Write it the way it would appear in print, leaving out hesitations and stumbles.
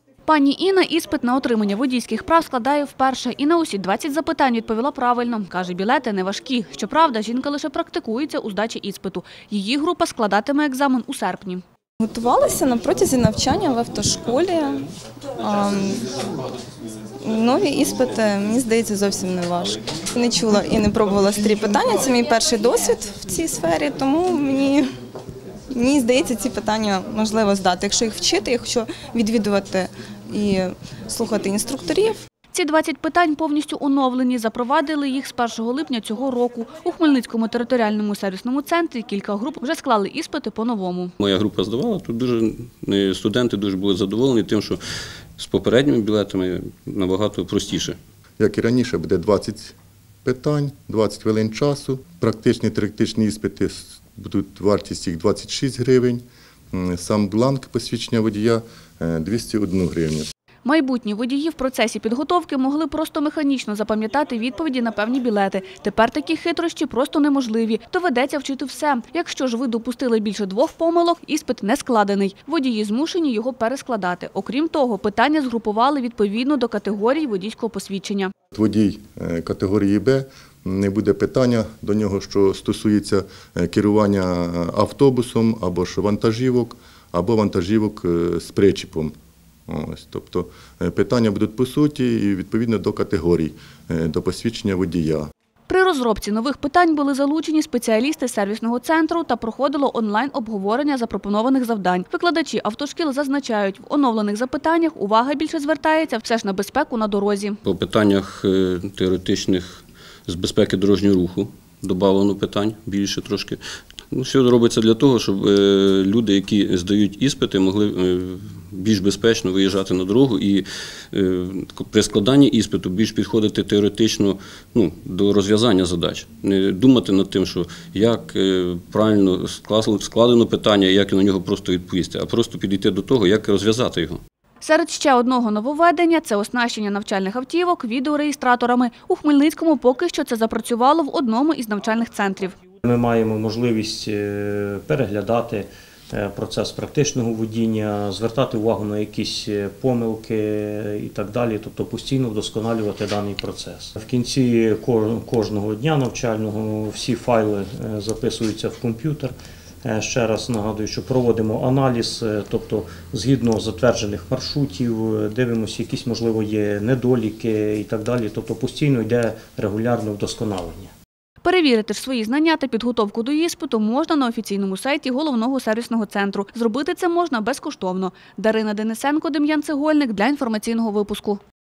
Пані Інна іспит на отримання водійських прав складає вперше і на усі 20 запитань відповіла правильно. Каже, білети не важкі. Щоправда, жінка лише практикується у здачі іспиту. Її група складатиме екзамен у серпні. Готувалася на протязі навчання в автошколі. Нові іспити, мені здається, зовсім не важко. Не чула і не пробувала старі питання. Це мій перший досвід в цій сфері, тому мені здається, ці питання можливо здати. Якщо їх вчити, якщо відвідувати і слухати інструкторів. Ці 20 питань повністю оновлені. Запровадили їх з 1 липня цього року. У Хмельницькому територіальному сервісному центрі кілька груп вже склали іспити по-новому. Моя група здавала, тут студенти дуже були задоволені тим, що з попередніми білетами набагато простіше. Як і раніше, буде 20 питань, 20 хвилин часу. Практичні теоретичні іспити будуть вартість їх 26 гривень. Сам бланк посвідчення водія – 201 гривню. Майбутні водії в процесі підготовки могли просто механічно запам'ятати відповіді на певні білети. Тепер такі хитрощі просто неможливі. Доведеться вчити все. Якщо ж ви допустили більше 2 помилок, іспит не складений. Водії змушені його перескладати. Окрім того, питання згрупували відповідно до категорій водійського посвідчення. Водій категорії Б, не буде питання до нього, що стосується керування автобусом або ж вантажівок, або вантажівок з причіпом. Тобто питання будуть по суті і відповідно до категорій, до посвідчення водія. При розробці нових питань були залучені спеціалісти сервісного центру та проходило онлайн-обговорення запропонованих завдань. Викладачі автошкіл зазначають, в оновлених запитаннях увага більше звертається все ж на безпеку на дорозі. По питаннях теоретичних з безпеки дорожнього руху додано питань більше трошки. Все робиться для того, щоб люди, які здають іспити, могли більш безпечно виїжджати на дорогу і при складанні іспиту більш підходити теоретично до розв'язання задач. Не думати над тим, що як правильно складено питання, як на нього просто відповісти, а просто підійти до того, як розв'язати його. Серед ще одного нововведення – це оснащення навчальних автівок відеореєстраторами. У Хмельницькому поки що це запрацювало в одному із навчальних центрів. Ми маємо можливість переглядати процес практичного водіння, звертати увагу на якісь помилки і так далі, тобто постійно вдосконалювати даний процес. В кінці кожного дня навчального всі файли записуються в комп'ютер. Ще раз нагадую, що проводимо аналіз, тобто згідно затверджених маршрутів, дивимося, якісь, можливо, є недоліки і так далі, тобто постійно йде регулярне вдосконалення. Перевірити ж свої знання та підготовку до іспиту можна на офіційному сайті Головного сервісного центру. Зробити це можна безкоштовно. Дарина Денисенко, Дем'ян Цегольник для інформаційного випуску.